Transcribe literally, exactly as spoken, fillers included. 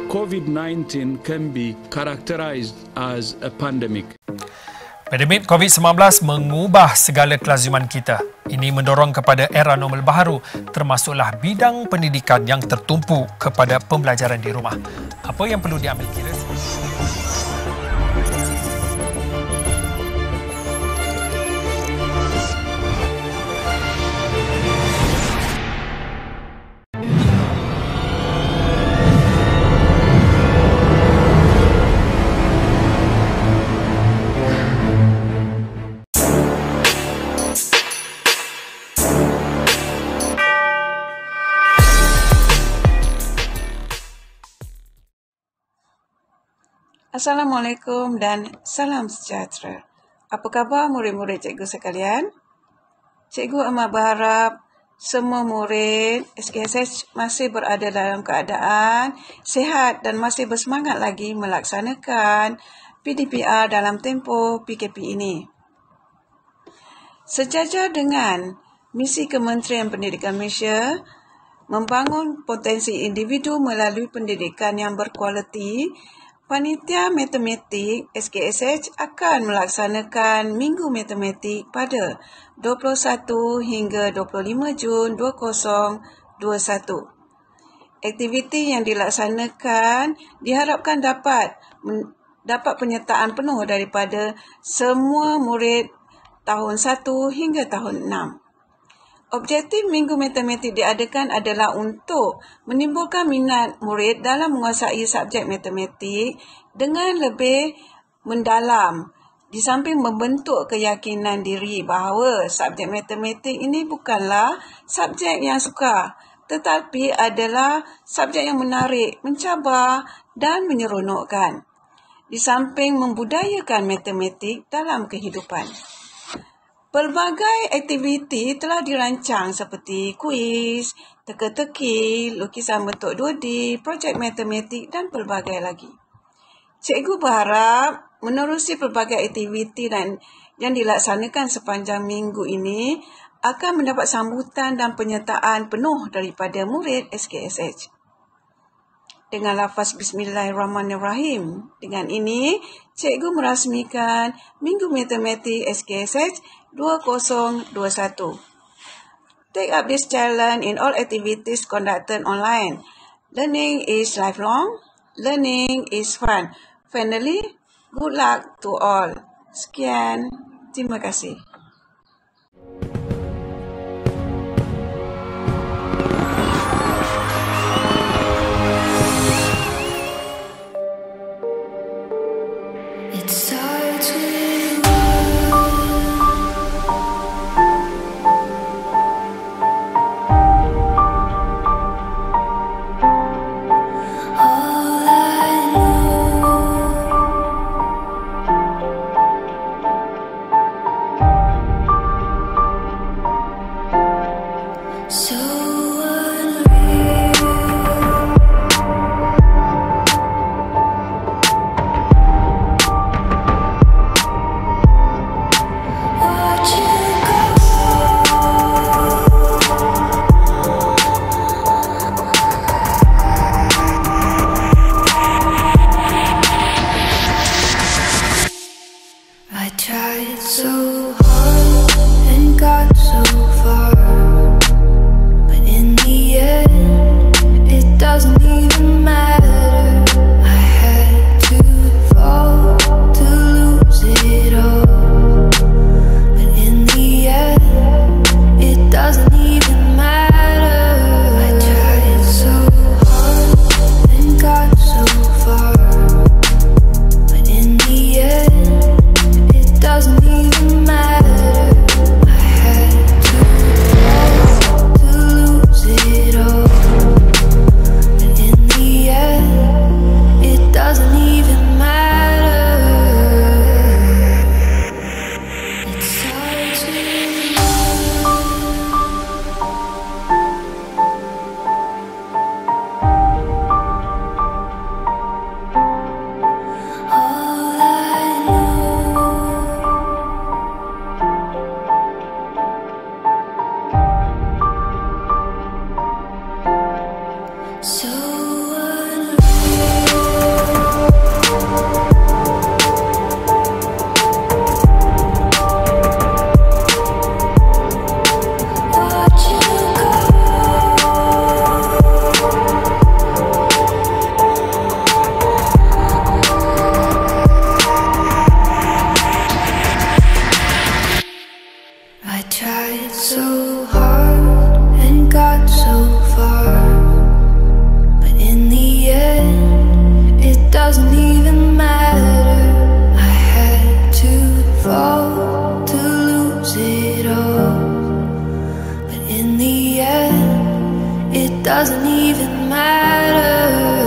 COVID nineteen can be characterized as a pandemic. Pandemik COVID sembilan belas mengubah segala kelaziman kita. Ini mendorong kepada era normal baharu, termasuklah bidang pendidikan yang tertumpu kepada pembelajaran di rumah. Apa yang perlu diambil kira? Assalamualaikum dan salam sejahtera. Apa khabar murid-murid cikgu sekalian? Cikgu amat berharap semua murid S K S H masih berada dalam keadaan sihat dan masih bersemangat lagi melaksanakan P D P R dalam tempoh P K P ini. Sejajar dengan misi Kementerian Pendidikan Malaysia membangun potensi individu melalui pendidikan yang berkualiti, Panitia Matematik S K S H akan melaksanakan Minggu Matematik pada dua puluh satu hingga dua puluh lima Jun dua ribu dua puluh satu. Aktiviti yang dilaksanakan diharapkan dapat dapat penyertaan penuh daripada semua murid tahun satu hingga tahun enam. Objektif Minggu Matematik diadakan adalah untuk menimbulkan minat murid dalam menguasai subjek matematik dengan lebih mendalam, di samping membentuk keyakinan diri bahawa subjek matematik ini bukanlah subjek yang sukar, tetapi adalah subjek yang menarik, mencabar dan menyeronokkan, di samping membudayakan matematik dalam kehidupan. Pelbagai aktiviti telah dirancang seperti kuis, teka-teki, lukisan bentuk dua D, projek matematik dan pelbagai lagi. Cikgu berharap menerusi pelbagai aktiviti dan yang dilaksanakan sepanjang minggu ini akan mendapat sambutan dan penyertaan penuh daripada murid S K S H. Dengan lafaz Bismillahirrahmanirrahim. Dengan ini, cikgu merasmikan Minggu Matematik S K S H dua ribu dua puluh satu. Take up this challenge in all activities conducted online. Learning is lifelong. Learning is fun. Finally, good luck to all. Sekian. Terima kasih. So unreal. even matter.